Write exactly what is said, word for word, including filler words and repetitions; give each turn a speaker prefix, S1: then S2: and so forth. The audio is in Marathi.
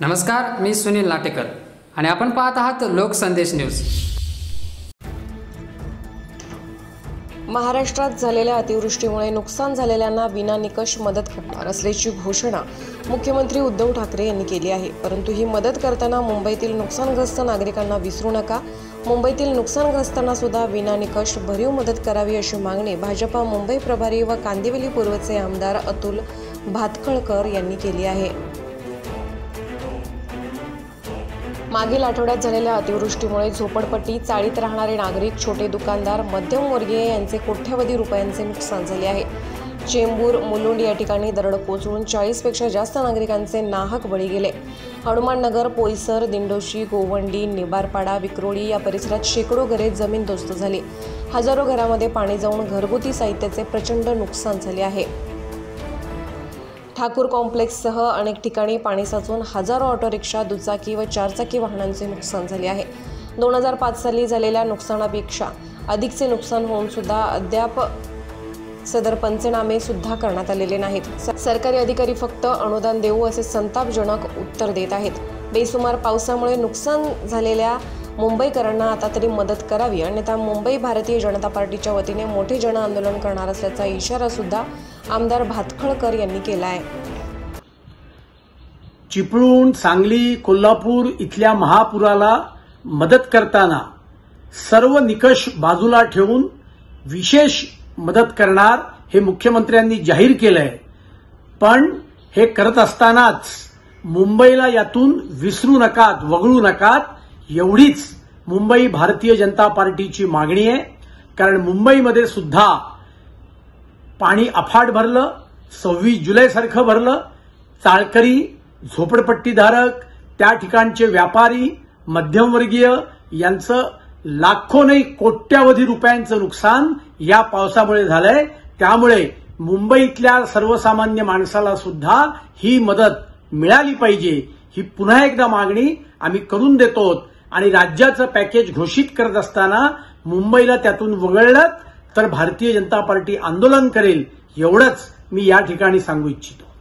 S1: नमस्कार, मी सुनील लाटेकर आणि आपण पाहत आहात लोकसंदेश न्यूज।
S2: महाराष्ट्रात झालेल्या अतिवृष्टीमुळे नुकसान झालेल्यांना विना निकष मदत करणार असल्याची घोषणा मुख्यमंत्री उद्धव ठाकरे यांनी केली आहे। परंतु ही मदत करताना मुंबईतील नुकसानग्रस्त नागरिकांना विसरू नका। मुंबईतील नुकसानग्रस्तांना सुद्धा विना निकष भरीव मदत करावी अशी मागणी भाजपा मुंबई प्रभारी व कांदिवली पूर्वचे आमदार अतुल भातखळकर यांनी केली आहे। मागील आठवड्यात झालेल्या अतिवृष्टीमुळे झोपडपट्टी, चाळीत राहणारे नागरिक, छोटे दुकानदार, मध्यमवर्गीय यांचे कोट्यवधी रुपयांचे नुकसान झाले आहे। चेंबूर, मुलुंड या ठिकाणी दरड कोसळून चाळीस पेक्षा जास्त नागरिकांचे नाहक बळी गेले। हनुमाननगर, पोईसर, दिंडोशी, गोवंडी, निबारपाडा, विक्रोळी या परिसरात शेकडो घरे जमीनदोस्त झाली। हजारो घरामध्ये पाणी जाऊन घरगुती साहित्याचे प्रचंड नुकसान झाले आहे। ठाकूर कॉम्प्लेक्ससह अनेक ठिकाणी पाणी साचून हजारो ऑटो रिक्षा, दुचाकी व चारचाकी वाहनांचे नुकसान झाले आहे। दोन हजार पाच साली झालेल्या नुकसानापेक्षा अधिकचे नुकसान होऊन सुद्धा अद्याप सदर पंचनामे सुद्धा करण्यात आलेले नाहीत। सरकारी अधिकारी फक्त अनुदान देऊ असे संतापजनक उत्तर देत आहेत। बेसुमार पावसामुळे नुकसान झालेल्या मुंबईकरांना आता तरी मदत करावी, अन्यथा मुंबई भारतीय जनता पार्टीच्या वतीने मोठे जन आंदोलन करणार असल्याचा इशारा सुद्धा आमदार भातखळकर यांनी केला आहे।
S3: चिपळूण, सांगली, कोल्हापूर इथल्या महापुराला मदत करताना सर्व निकष बाजूला ठेवून विशेष मदत करणार हे मुख्यमंत्र्यांनी जाहीर केलंय। पण हे करत असतानाच मुंबईला यातून विसरू नकात, वगळू नकात, एवढीच मुंबई भारतीय जनता पार्टीची मागणी आहे। कारण मुंबईमध्ये सुद्धा पाणी अफाट भरलं, सव्वीस जुलै सारखं भरलं। चाळकरी, झोपडपट्टीधारक, त्या ठिकाणचे व्यापारी, मध्यमवर्गीय यांचं लाखो नाही कोट्यावधी रुपयांचं नुकसान या पावसामुळे झालंय। त्यामुळे मुंबईतल्या सर्वसामान्य माणसाला सुद्धा ही मदत मिळाली पाहिजे, ही पुन्हा एकदा मागणी आम्ही करून देतो। आणि राज्याचं पॅकेज घोषित करत असताना मुंबईला त्यातून वगळलं तर भारतीय जनता पार्टी आंदोलन करेल, एवढंच मी या ठिकाणी सांगू इच्छितो।